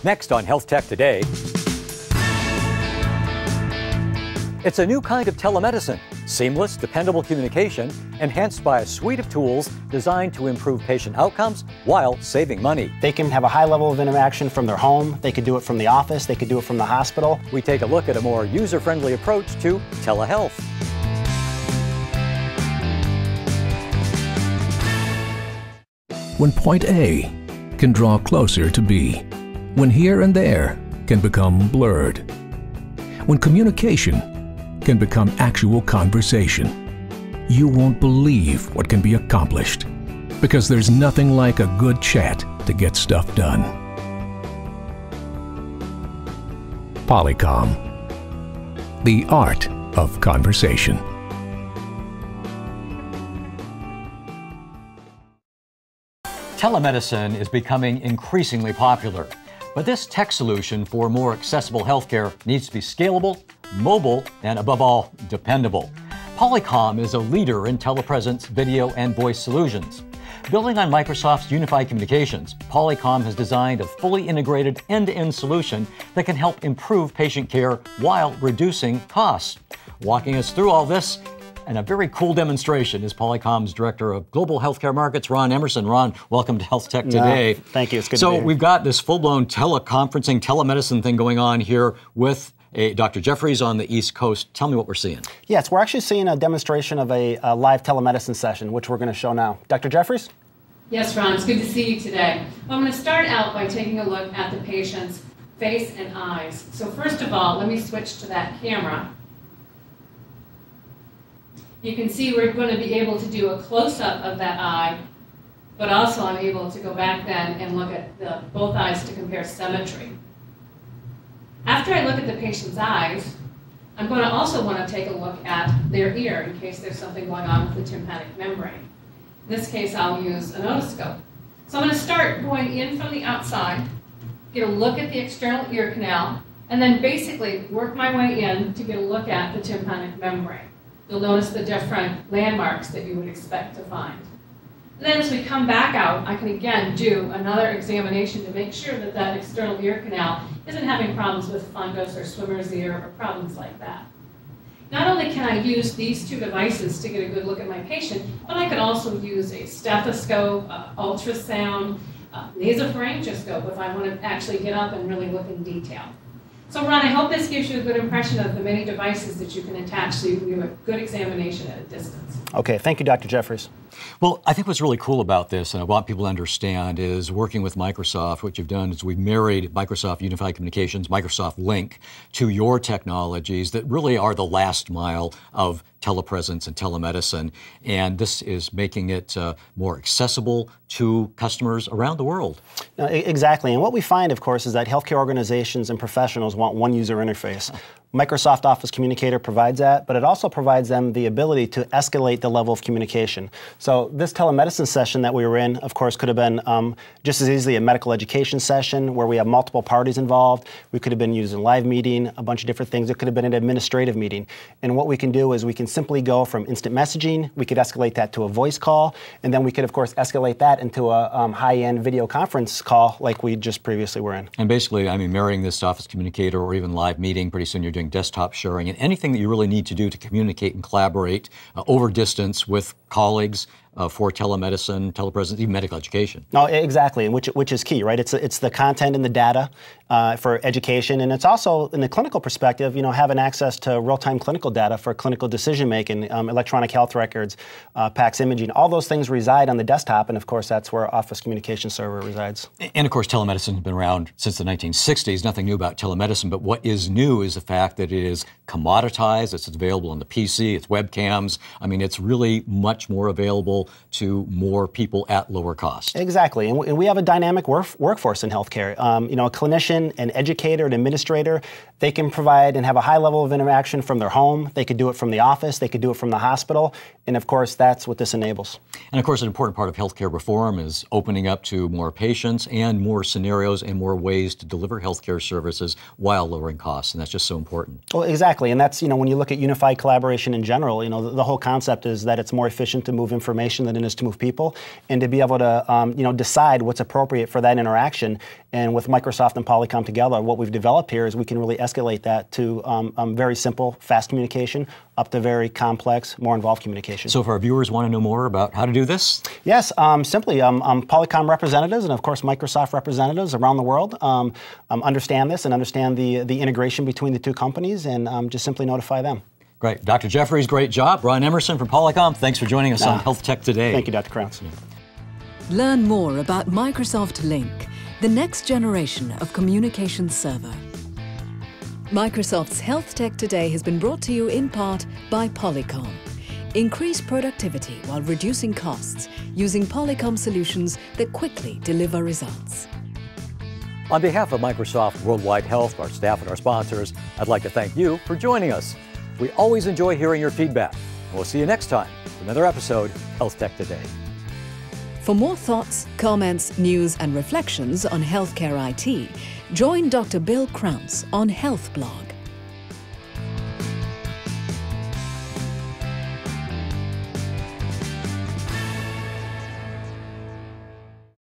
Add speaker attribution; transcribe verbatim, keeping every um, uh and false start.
Speaker 1: Next on Health Tech Today, it's a new kind of telemedicine, seamless, dependable communication, enhanced by a suite of tools designed to improve patient outcomes while saving money.
Speaker 2: They can have a high level of interaction from their home, they could do it from the office, they could do it from the hospital.
Speaker 1: We take a look at a more user-friendly approach to telehealth.
Speaker 3: When point A can draw closer to B, when here and there can become blurred, when communication can become actual conversation, you won't believe what can be accomplished, because there's nothing like a good chat to get stuff done. Polycom, the art of conversation.
Speaker 1: Telemedicine is becoming increasingly popular, but this tech solution for more accessible healthcare needs to be scalable, mobile, and above all, dependable. Polycom is a leader in telepresence, video, and voice solutions. Building on Microsoft's unified communications, Polycom has designed a fully integrated end-to-end solution that can help improve patient care while reducing costs. Walking us through all this and a very cool demonstration is Polycom's Director of Global Healthcare Markets, Ron Emerson. Ron, welcome to Health Tech Today.
Speaker 2: No, thank you. It's good
Speaker 1: so
Speaker 2: to be here.
Speaker 1: We've got this full-blown teleconferencing, telemedicine thing going on here with a Doctor Jeffries on the East Coast. Tell me what we're seeing.
Speaker 2: Yes, we're actually seeing a demonstration of a, a live telemedicine session, which we're going to show now. Doctor Jeffries?
Speaker 4: Yes, Ron, it's good to see you today. Well, I'm going to start out by taking a look at the patient's face and eyes. So first of all, let me switch to that camera. You can see we're going to be able to do a close-up of that eye, but also I'm able to go back then and look at the, both eyes to compare symmetry. After I look at the patient's eyes, I'm going to also want to take a look at their ear in case there's something going on with the tympanic membrane. In this case, I'll use an otoscope. So I'm going to start going in from the outside, get a look at the external ear canal, and then basically work my way in to get a look at the tympanic membrane. You'll notice the different landmarks that you would expect to find. And then as we come back out, I can again do another examination to make sure that that external ear canal isn't having problems with fundus or swimmer's ear or problems like that. Not only can I use these two devices to get a good look at my patient, but I could also use a stethoscope, uh, ultrasound, uh, nasopharyngoscope if I want to actually get up and really look in detail. So Ron, I hope this gives you a good impression of the many devices that you can attach so you can do a good examination at a distance.
Speaker 2: Okay, thank you, Doctor Jeffries.
Speaker 1: Well, I think what's really cool about this, and I want people to understand, is working with Microsoft, what you've done is we've married Microsoft Unified Communications, Microsoft Link, to your technologies that really are the last mile of telepresence and telemedicine. And this is making it uh, more accessible to customers around the world.
Speaker 2: No, exactly. And what we find, of course, is that healthcare organizations and professionals want one user interface. Microsoft Office Communicator provides that, but it also provides them the ability to escalate the level of communication. So this telemedicine session that we were in, of course, could have been um, just as easily a medical education session where we have multiple parties involved. We could have been using live meeting, a bunch of different things. It could have been an administrative meeting. And what we can do is we can simply go from instant messaging, we could escalate that to a voice call, and then we could, of course, escalate that into a um, high-end video conference call like we just previously were in.
Speaker 1: And basically, I mean, marrying this Office Communicator or even live meeting, pretty soon you're doing desktop sharing and anything that you really need to do to communicate and collaborate uh, over distance with colleagues uh, for telemedicine, telepresence, even medical education.
Speaker 2: No, exactly, and which which is key, right? It's it's the content and the data uh, for education, and it's also in the clinical perspective, you know, having access to real-time clinical data for clinical decision making, um, electronic health records, uh, PACS imaging. All those things reside on the desktop, and of course, that's where Office Communication Server resides.
Speaker 1: And of course, telemedicine has been around since the nineteen sixties. Nothing new about telemedicine, but what is new is the fact that it is commoditized. It's available on the P C. It's webcams. I mean, it's really much more available to more people at lower cost.
Speaker 2: Exactly, and we, and we have a dynamic work, workforce in healthcare. Um, you know, a clinician, an educator, an administrator, they can provide and have a high level of interaction from their home. They could do it from the office. They could do it from the hospital. And of course, that's what this enables.
Speaker 1: And of course, an important part of healthcare reform is opening up to more patients and more scenarios and more ways to deliver healthcare services while lowering costs. And that's just so important.
Speaker 2: Well, exactly. And that's, you know, when you look at unified collaboration in general, you know, the, the whole concept is that it's more efficient efficient to move information than it is to move people, and to be able to um, you know, decide what's appropriate for that interaction. And with Microsoft and Polycom together, what we've developed here is we can really escalate that to um, um, very simple, fast communication up to very complex, more involved communication.
Speaker 1: So if our viewers want to know more about how to do this?
Speaker 2: Yes, um, simply um, um, Polycom representatives and of course Microsoft representatives around the world um, um, understand this and understand the, the integration between the two companies, and um, just simply notify them.
Speaker 1: Great. Doctor Jeffries, great job. Brian Emerson from Polycom, thanks for joining us
Speaker 2: Nah.
Speaker 1: on Health Tech Today.
Speaker 2: Thank you, Doctor Krantz.
Speaker 5: Learn more about Microsoft Link, the next generation of communication server. Microsoft's Health Tech Today has been brought to you in part by Polycom. Increase productivity while reducing costs using Polycom solutions that quickly deliver results.
Speaker 1: On behalf of Microsoft Worldwide Health, our staff and our sponsors, I'd like to thank you for joining us. We always enjoy hearing your feedback. We'll see you next time for another episode of Health Tech Today.
Speaker 5: For more thoughts, comments, news, and reflections on healthcare I T, join Doctor Bill Krantz on Health Blog.